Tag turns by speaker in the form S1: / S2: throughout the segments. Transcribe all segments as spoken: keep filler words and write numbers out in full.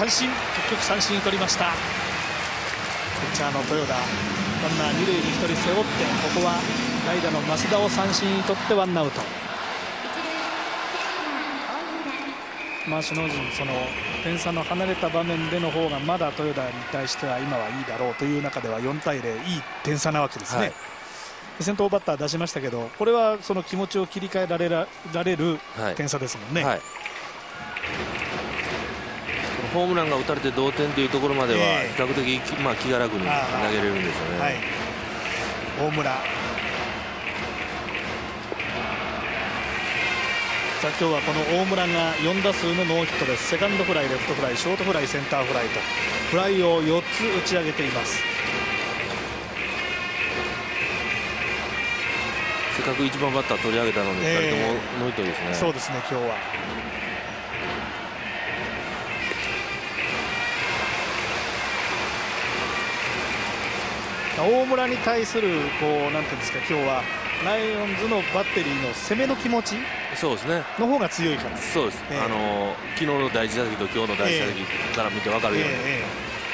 S1: 三振、結局三振を取りました。ピッチャーの豊田、ランナー二塁にひとり背負って、ここは代打の増田を三振に取ってワンアウト。まあ首脳陣、その点差の離れた場面での方がまだ豊田に対しては今はいいだろうという中ではよんたいゼロ、いい点差なわけですね。はい、先頭バッター出しましたけど、これはその気持ちを切り替えられられる点差ですもんね。はいはい、
S2: ホームランが打たれて同点というところまでは比較的、まあ、気が楽に投げれるんですよね。はい、
S1: 大村、さあ今日はこの大村がよん打数のノーヒットです。セカンドフライ、レフトフライ、ショートフライ、センターフライとフライをよっつ打ち上げています。
S2: せっかくいちばんバッター取り上げたのにふたりともノーヒットですね。
S1: そうですね、今日は。大村に対するこうなんていうんですか、今日はライオンズのバッテリーの攻めの気持ち
S2: そうですね
S1: の方が強いから。
S2: そうです、えー、あの昨日の第一打席と今日の第一打席から見て分かるように、えーえ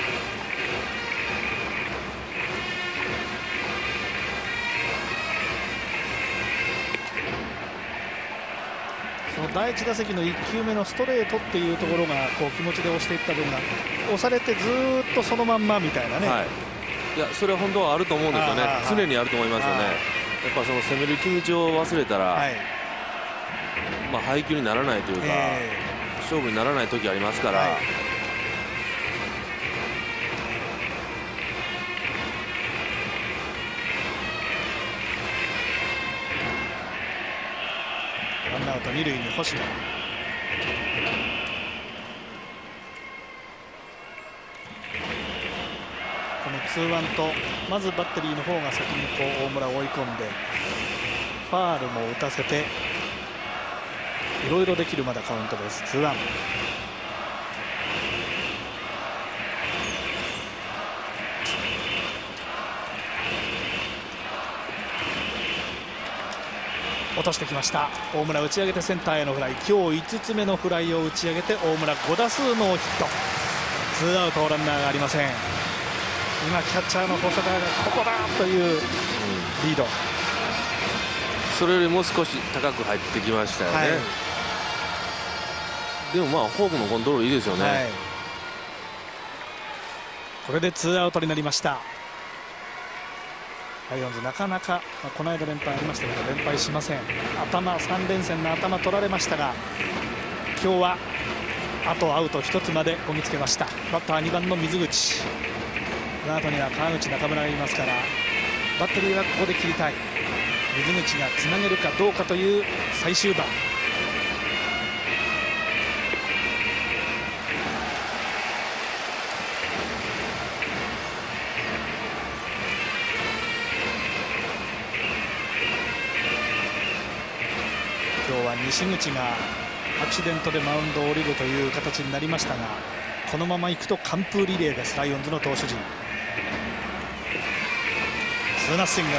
S1: ー、その第一打席のいっきゅうめのストレートっていうところがこう気持ちで押していった分が押されてずっとそのまんまみたいなね、はい、
S2: いやそれは本当はあると思うんですよね。常にあると思いますよね。やっぱその攻める気持ちを忘れたら、はい、まあ配球にならないというか、えー、勝負にならない時ありますから、はい、
S1: ワンアウト二塁に星野。ツーワンとまずバッテリーの方が先にこう大村を追い込んでファールも打たせていろいろできるまだカウントです。ツーワン。落としてきました。大村打ち上げてセンターへのフライ、今日いつつめのフライを打ち上げて大村ご打数ノーヒット。ツーアウトランナーがありません。今キャッチャーの細川がここだというリード、うん、
S2: それよりも少し高く入ってきましたよね。はい、でもまあフォークのコントロールいいですよね。はい、
S1: これでツーアウトになりました。ライオンズなかなか、まあ、この間連敗ありましたけど連敗しません。頭さん連戦の頭取られましたが今日はあとアウトひとつまでこぎつけました。バッターにばんの水口、この後には川口、中村がいますからバッテリーはここで切りたい。水口がつなげるかどうかという最終盤。今日は西口がアクシデントでマウンドを降りるという形になりましたがこのままいくと完封リレーです。ライオンズの投手陣。ツーナッシング。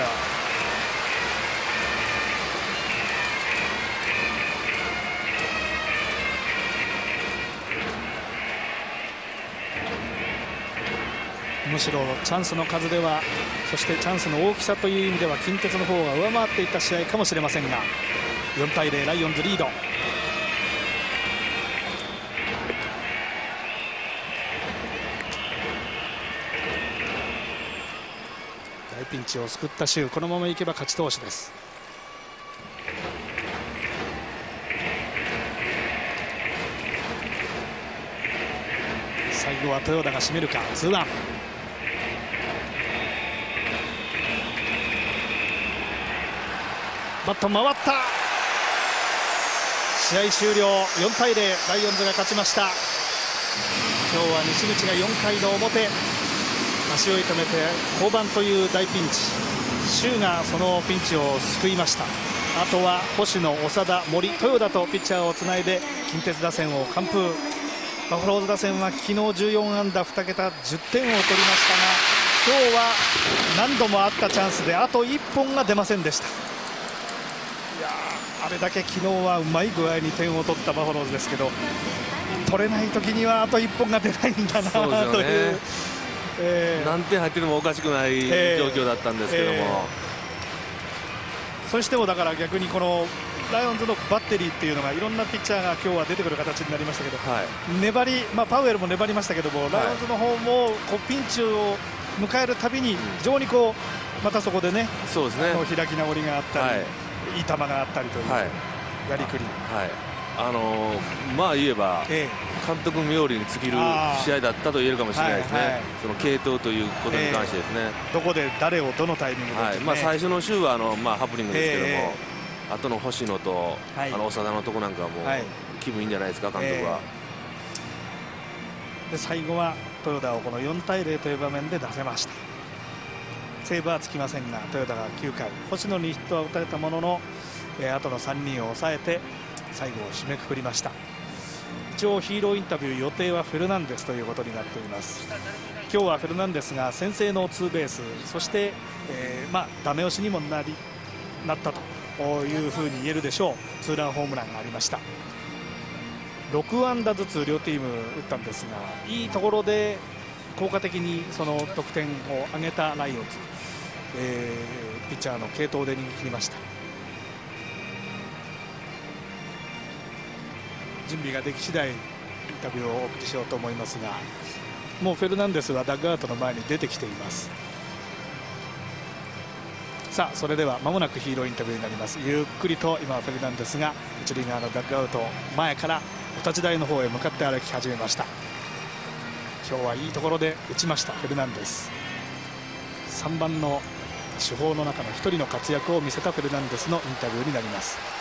S1: むしろチャンスの数ではそしてチャンスの大きさという意味では近鉄の方が上回っていった試合かもしれませんがよんたいゼロライオンズリード。大ピンチを救った周、このままいけば勝ち投手です。最後は豊田が締めるか。ツーワン。バット回った。試合終了。よんたいゼロライオンズが勝ちました。今日は西口がよんかいの表足を痛めて降板という大ピンチ。周がそのピンチを救いました。あとは星野、長田、森、豊田とピッチャーをつないで近鉄打線を完封。バファローズ打線は昨日じゅうよんあんだにけたじゅってんを取りましたが今日は何度もあったチャンスであといっぽんが出ませんでした。いやああれだけ昨日はうまい具合に点を取ったバファローズですけど、取れない時にはあといっぽんが出ないんだなという、えー、
S2: 何点入っててもおかしくない状況だったんですけども、えーえ
S1: ー、そしてもだから逆にこのライオンズのバッテリーっていうのがいろんなピッチャーが今日は出てくる形になりましたけど、はい、粘り、まあ、パウエルも粘りましたけども、はい、ライオンズの方もこうピンチを迎えるたびに非常にこうまたそこでね、そうですね、あの開き直りがあったり、はい、いい球があったりという、はい、やりくり、はい、
S2: あのー、まあ言えば、ええ、監督冥利に尽きる試合だったと言えるかもしれないですね、はいはい、その継投ということに関してですね、
S1: えー、どこで誰をどのタイミングで、ね、はい、
S2: まあ、最初の週はあの、まあ、ハプニングですけども、えー、後の星野と、はい、あの長田のとこなんかはもう、はい、気分いいんじゃないですか、監督は。
S1: えー、で最後は豊田をこのよんたいゼロという場面で出せました。セーブはつきませんが、豊田がきゅうかい、星野にヒットは打たれたものの、えー、後のさんにんを抑えて最後を締めくくりました。一応ヒーローインタビュー予定はフェルナンデスということになっています。今日はフェルナンデスが先制のツーベース、そして、えーまあ、ダメ押しにもなりなったというふうに言えるでしょう。ツーランホームランがありました。ろくあんだずつ両チーム打ったんですが、いいところで効果的にその得点を挙げたライオンズ、えー、ピッチャーの継投で逃げ切りました。準備ができ次第インタビューをお送りしようと思いますが、もうフェルナンデスはダッグアウトの前に出てきています。さあそれでは間もなくヒーローインタビューになります。ゆっくりと今フェルナンデスが一塁側のダッグアウト前からお立ち台の方へ向かって歩き始めました。今日はいいところで打ちましたフェルナンデス。さんばんの主砲の中のひとりの活躍を見せたフェルナンデスのインタビューになります。